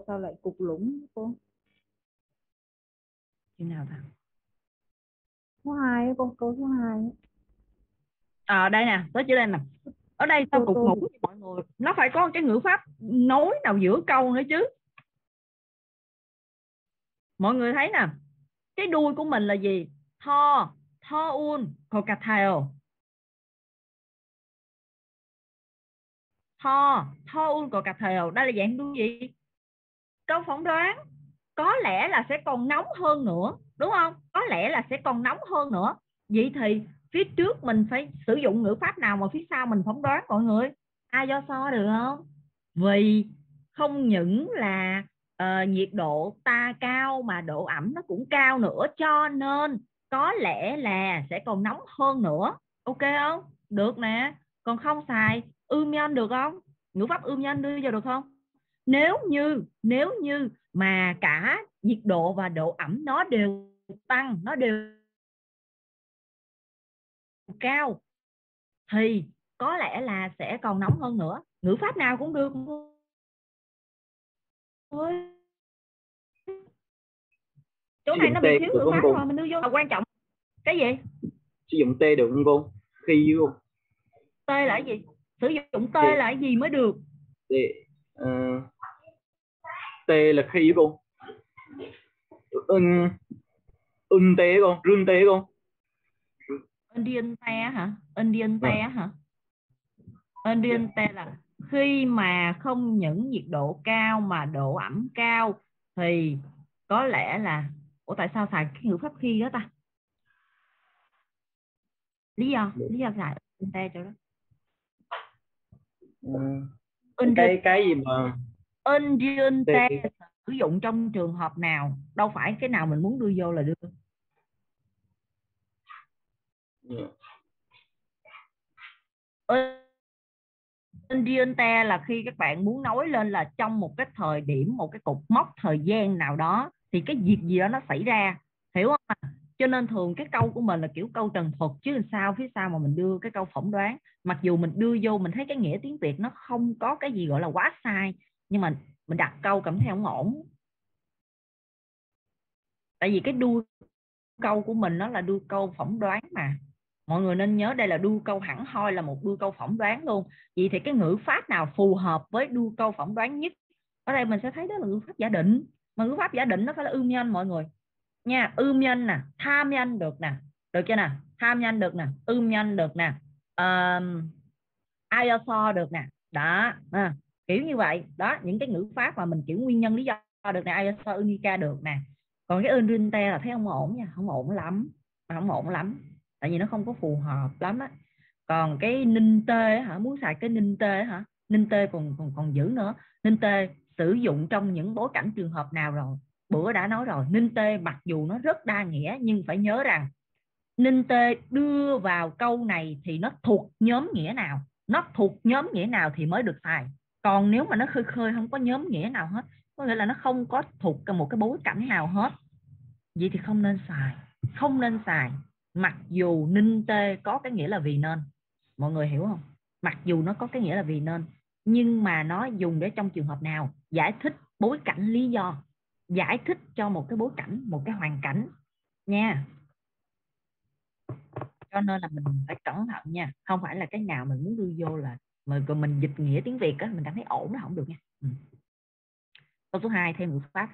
sao lại cục lũng cô? Chữ nào ta? Số 2 cô, câu số 2. Đây nè, tới chữ đây nè. Ở đây sao cục Tô ngủ vậy mọi người? Nó phải có cái ngữ pháp nối nào giữa câu nữa chứ. Mọi người thấy nè, cái đuôi của mình là gì? Tho, tho un, cocktail. Tho, tho un, cocktail. Đây là dạng đuôi gì? Câu phỏng đoán. Có lẽ là sẽ còn nóng hơn nữa, đúng không? Có lẽ là sẽ còn nóng hơn nữa. Vậy thì phía trước mình phải sử dụng ngữ pháp nào mà phía sau mình phỏng đoán mọi người? Ai do so được không? Vì không những là nhiệt độ ta cao mà độ ẩm nó cũng cao nữa, cho nên có lẽ là sẽ còn nóng hơn nữa. Ok không? Được nè. Còn không xài ưm nhân được không? Ngữ pháp ưm nhân đưa vào được không? Nếu như mà cả nhiệt độ và độ ẩm nó đều tăng, nó đều cao, thì có lẽ là sẽ còn nóng hơn nữa. Ngữ pháp nào cũng được thôi. Chỗ Sử này dụng nó T bị thiếu được ngữ không pháp cô? rồi, mình đưa vô là quan trọng. Cái gì? Sử dụng T được không cô? Khi với cô. T là cái gì? Sử dụng T T, là cái gì mới được? T, ờ, T là khi với cô. T cô, rương T cô. Indian te hả? Indian Ờ, te hả? dạ. Indian te là khi mà không những nhiệt độ cao mà độ ẩm cao, thì có lẽ là, ủa tại sao xài cái ngữ pháp khi đó ta? Lý do xài Indian te cho đó. Ờ, Indian cái gì mà Indian te T, sử dụng trong trường hợp nào? Đâu phải cái nào mình muốn đưa vô là đưa. dạ. Indian te là khi các bạn muốn nói lên là trong một cái thời điểm, một cái cột mốc thời gian nào đó thì cái việc gì đó nó xảy ra, hiểu không ạ? Cho nên thường cái câu của mình là kiểu câu trần thuật, chứ làm sao phía sau mà mình đưa cái câu phỏng đoán. Mặc dù mình đưa vô mình thấy cái nghĩa tiếng Việt nó không có cái gì gọi là quá sai, nhưng mà mình đặt câu cảm thấy không ổn. Tại vì cái đuôi câu của mình nó là đuôi câu phỏng đoán mà. Mọi người nên nhớ đây là đuôi câu hẳn hoi, là một đuôi câu phỏng đoán luôn. Vậy thì cái ngữ pháp nào phù hợp với đuôi câu phỏng đoán nhất? Ở đây mình sẽ thấy đó là ngữ pháp giả định. Mà ngữ pháp giả định nó phải là ưm nhân mọi người nha. Ưm nhân nè, tham nhân được nè, được chưa nè? Tham nhân được nè, ưm nhân được nè, ISO được nè. Đó kiểu như vậy đó, những cái ngữ pháp mà mình kiểu nguyên nhân lý do được nè, ISO unica được nè. Còn cái Enrinte là thấy không ổn nha, không ổn lắm, không ổn lắm, tại vì nó không có phù hợp lắm á. Còn cái ninh tê hả, muốn xài cái ninh tê hả? Ninh tê còn giữ nữa. Ninh tê sử dụng trong những bối cảnh trường hợp nào rồi? Bữa đã nói rồi, ninh tê mặc dù nó rất đa nghĩa nhưng phải nhớ rằng ninh tê đưa vào câu này thì nó thuộc nhóm nghĩa nào, nó thuộc nhóm nghĩa nào thì mới được xài. Còn nếu mà nó khơi khơi không có nhóm nghĩa nào hết, có nghĩa là nó không có thuộc một cái bối cảnh nào hết, vậy thì không nên xài, không nên xài. Mặc dù ninh tê có cái nghĩa là vì nên, mọi người hiểu không? Mặc dù nó có cái nghĩa là vì nên, nhưng mà nó dùng để trong trường hợp nào? Giải thích bối cảnh, lý do, giải thích cho một cái bối cảnh, một cái hoàn cảnh nha. Cho nên là mình phải cẩn thận nha, không phải là cái nào mình muốn đưa vô là mình dịch nghĩa tiếng Việt á mình cảm thấy ổn, nó không được nha. Câu số 2 thêm ngữ pháp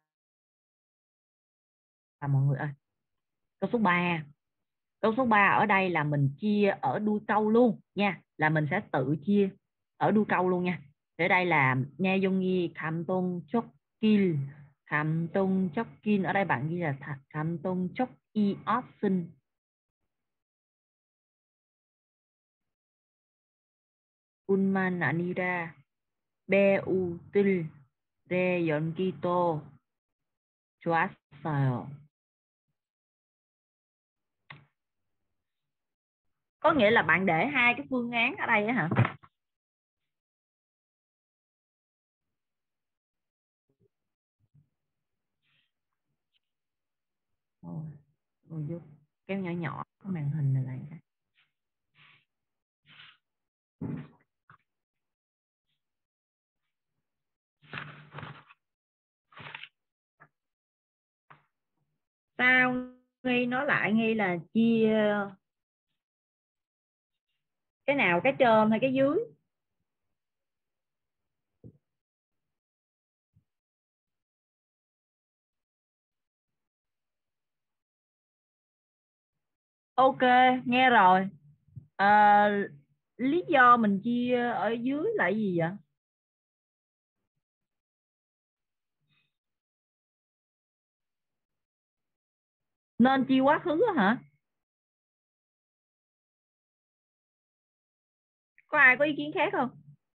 và mọi người ơi. Câu số 3, câu số 3 ở đây là mình chia ở đuôi câu luôn nha, là mình sẽ tự chia ở đuôi câu luôn nha. Ở đây là nghe dung nghi kham tông chốc kil, kham tông chốc kin, ở đây bạn ghi là kham tông chốc y option. Unman anira be u til re yon kito choaseo. Có nghĩa là bạn để hai cái phương án ở đây á hả? Rồi vô kéo nhỏ nhỏ cái màn hình này lại. Sao Nghi nói lại, Nghi là chia cái nào, cái trên hay cái dưới? Ok, nghe rồi. Ờ, lý do mình chia ở dưới là gì vậy? Nên chia quá khứ á hả? Có ai có ý kiến khác không?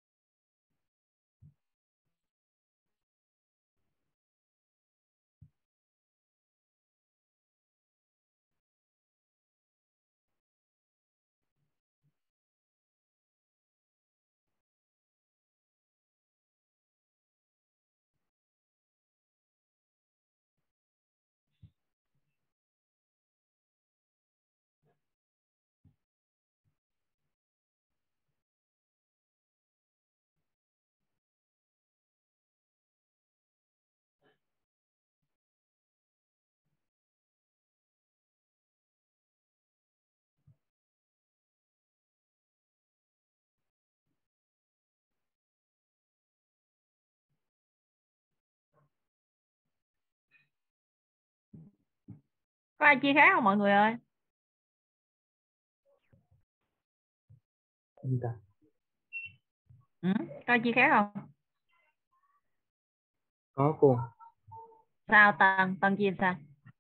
Có ai chia khác không mọi người ơi? Ừ? Có ai chia khác không? Có cô. Sao Tân chia sao?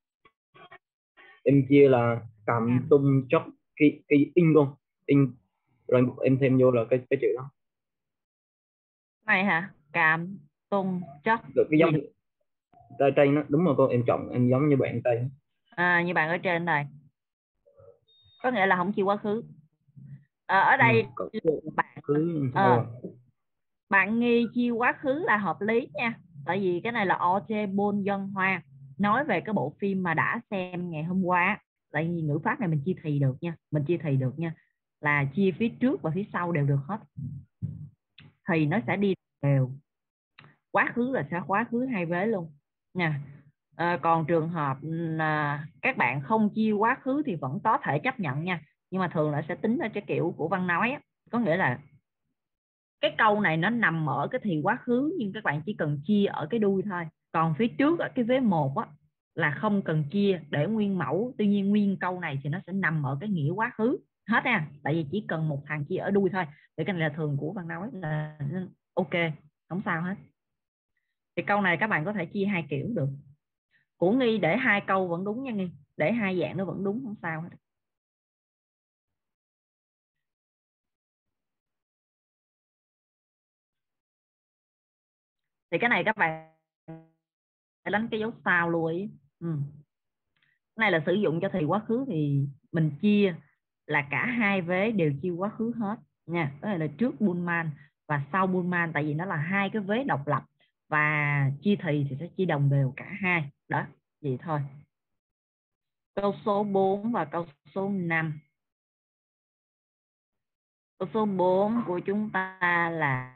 Em chia là cầm tung chóc cái in luôn, in rồi em thêm vô là cái chữ đó. Này hả? Cam tung chất Được cái gì? giống tay tay nó đúng rồi cô, em chọn em giống như bạn tay. Như bạn ở trên này, có nghĩa là không chia quá khứ. Ở Ừ, đây có bạn cứ sao ờ, rồi. bạn nghi chia quá khứ là hợp lý nha, tại vì cái này là Oche Bôn Dân Hoa, nói về cái bộ phim mà đã xem ngày hôm qua. Tại vì ngữ pháp này mình chia thì được nha, mình chia thì được nha, là chia phía trước và phía sau đều được hết, thì nó sẽ đi đều. Quá khứ là sẽ quá khứ hai vế luôn nha. Còn trường hợp các bạn không chia quá khứ thì vẫn có thể chấp nhận nha, nhưng mà thường là sẽ tính ở cái kiểu của Văn nói á. Có nghĩa là cái câu này nó nằm ở cái thì quá khứ, nhưng các bạn chỉ cần chia ở cái đuôi thôi, còn phía trước ở cái vế một á là không cần chia để nguyên mẫu. Tuy nhiên nguyên câu này thì nó sẽ nằm ở cái nghĩa quá khứ hết nha, tại vì chỉ cần một thằng chia ở đuôi thôi. Thì cái này là thường của Văn nói là ok, không sao hết. Thì câu này các bạn có thể chia hai kiểu được. Của Nghi để hai câu vẫn đúng nha Nghi, để hai dạng nó vẫn đúng, không sao hết. Thì cái này các bạn phải đánh cái dấu sao luôn ý. Ừ. Cái này là sử dụng cho thì quá khứ thì mình chia là cả hai vế đều chia quá khứ hết nha. Cái này là trước Bullman và sau Bullman, tại vì nó là hai cái vế độc lập, và chia thì sẽ chia đồng đều cả hai đó, vậy thôi. Câu số 4 và câu số 5. Câu số 4 của chúng ta là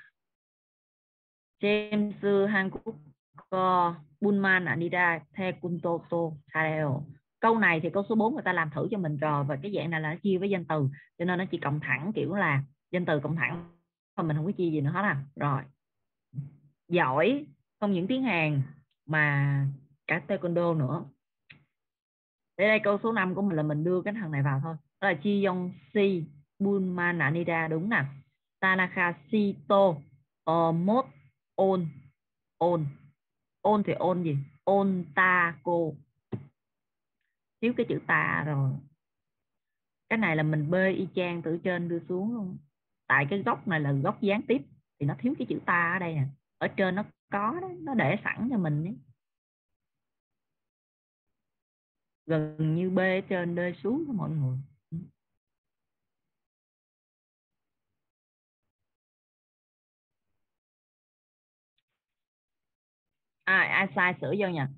James Hankook Bunman Anida The Kuntoto Tareo. Câu này thì câu số 4 người ta làm thử cho mình rồi, và cái dạng này là nó chia với danh từ, cho nên nó chỉ cộng thẳng, kiểu là danh từ cộng thẳng, mà mình không có chia gì nữa hết à. Rồi, giỏi, không những tiếng Hàn mà cả taekwondo nữa. Để đây câu số 5 của mình là mình đưa cái thằng này vào thôi, đó là Chi Yong Si Bunman Anida, đúng nè. Tanaka Shito Mot On On On thì on gì? On ta cô, thiếu cái chữ ta rồi. Cái này là mình bê y chang từ trên đưa xuống luôn, tại cái góc này là góc gián tiếp thì nó thiếu cái chữ ta ở đây nè. Ở trên nó có đó, nó để sẵn cho mình ấy. Gần như bê trên đê xuống đó mọi người. Ai sai sửa vô nha.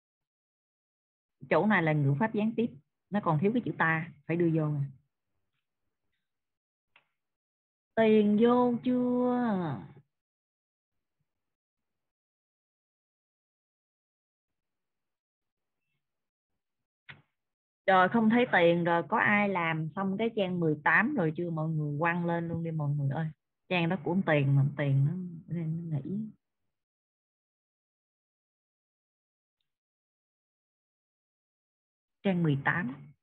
Chỗ này là ngữ pháp gián tiếp, nó còn thiếu cái chữ ta, phải đưa vô nè. Tiền vô chưa? Trời, không thấy tiền rồi. Có ai làm xong cái trang 18 rồi chưa? Mọi người quăng lên luôn đi mọi người ơi. Trang đó của tiền mà tiền nó nên nó nghỉ. Trang 18.